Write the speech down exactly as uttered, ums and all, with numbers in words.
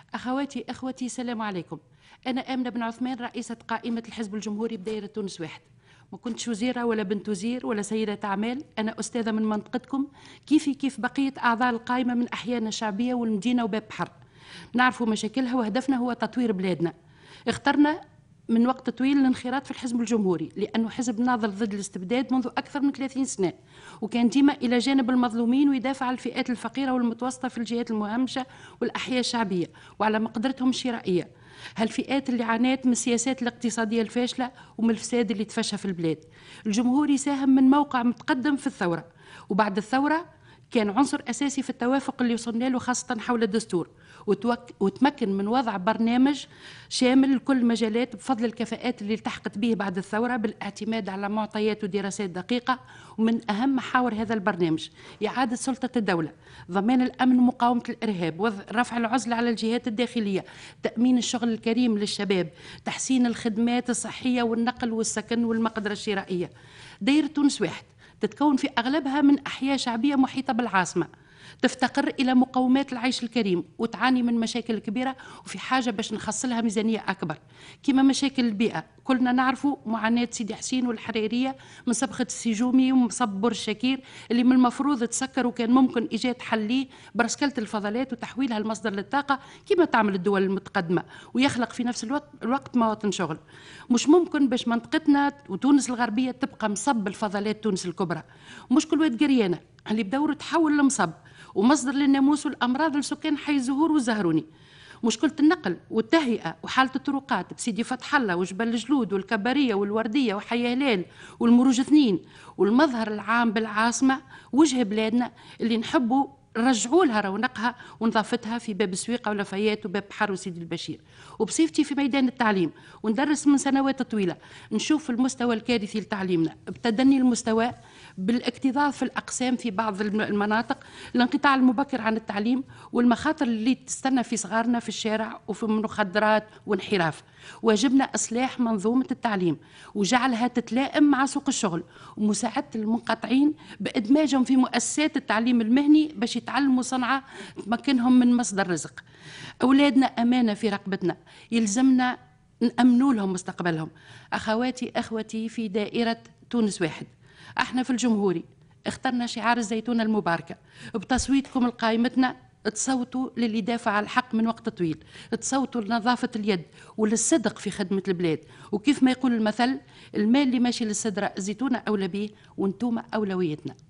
أخواتي أخوتي السلام عليكم. أنا آمنة بن عثمان، رئيسة قائمة الحزب الجمهوري بدائرة تونس واحد. ما كنتش وزيرة ولا بنت وزير ولا سيدة أعمال، أنا أستاذة من منطقتكم كيفي كيف بقية أعضاء القائمة من أحيائنا الشعبية والمدينة وباب بحر. نعرفوا مشاكلها وهدفنا هو تطوير بلادنا. اخترنا من وقت طويل الانخراط في الحزب الجمهوري لأنه حزب ناضل ضد الاستبداد منذ أكثر من ثلاثين سنة، وكان ديما إلى جانب المظلومين ويدافع عن الفئات الفقيرة والمتوسطة في الجهات المهمشة والأحياء الشعبية وعلى مقدرتهم الشرائية. هالفئات اللي عانت من السياسات الاقتصادية الفاشلة ومن الفساد اللي تفشى في البلاد. الجمهوري ساهم من موقع متقدم في الثورة، وبعد الثورة كان عنصر أساسي في التوافق اللي وصلنا له خاصة حول الدستور، وتمكن من وضع برنامج شامل لكل المجالات بفضل الكفاءات اللي التحقت به بعد الثورة بالاعتماد على معطيات ودراسات دقيقة. ومن أهم محاور هذا البرنامج إعادة سلطة الدولة، ضمان الأمن ومقاومة الإرهاب، رفع العزلة على الجهات الداخلية، تأمين الشغل الكريم للشباب، تحسين الخدمات الصحية والنقل والسكن والمقدرة الشرائية. دائرة تونس واحد تتكون في أغلبها من أحياء شعبية محيطة بالعاصمة، تفتقر إلى مقومات العيش الكريم وتعاني من مشاكل كبيرة وفي حاجة باش نخصلها ميزانية أكبر، كما مشاكل البيئة. كلنا نعرفوا معاناة سيدي حسين والحريرية من صبغة السجومي ومصب بور الشكير اللي من المفروض تسكر، وكان ممكن إيجاد حل ليه برسكلة الفضلات وتحويلها لمصدر للطاقة كما تعمل الدول المتقدمة، ويخلق في نفس الوقت, الوقت مواطن شغل. مش ممكن باش منطقتنا وتونس الغربية تبقى مصب الفضلات تونس الكبرى. مشكل واد قريانة اللي بدوره تحول لمصب ومصدر للناموس والأمراض لسكان حي الزهور والزهروني. مشكلة النقل والتهيئة وحالة الطرقات بسيدي فتح الله وجبل الجلود والكبارية والوردية وحي هلال والمروج اثنين، والمظهر العام بالعاصمة وجه بلادنا اللي نحبوا رجعوا لها رونقها ونظافتها في باب سويقة ولفايات وباب بحر وسيدي البشير. وبصفتي في ميدان التعليم وندرس من سنوات طويلة، نشوف المستوى الكارثي لتعليمنا بتدني المستوى، بالاكتظاظ في الأقسام في بعض المناطق، الانقطاع المبكر عن التعليم والمخاطر اللي تستنى في صغارنا في الشارع وفي المخدرات وانحراف. واجبنا إصلاح منظومة التعليم وجعلها تتلائم مع سوق الشغل، ومساعدة المنقطعين بإدماجهم في مؤسسات التعليم المهني باش يتعلموا صنعة تمكنهم من مصدر رزق. أولادنا أمانة في رقبتنا، يلزمنا نأمنوا لهم مستقبلهم. أخواتي أخوتي في دائرة تونس واحد، احنا في الجمهوري اخترنا شعار الزيتونة المباركة. بتصويتكم لقائمتنا تصوتوا للي دافع على الحق من وقت طويل، تصوتوا لنظافة اليد وللصدق في خدمة البلاد، وكيف ما يقول المثل المال اللي ماشي للصدرة الزيتونة أولى به وانتوما أولويتنا.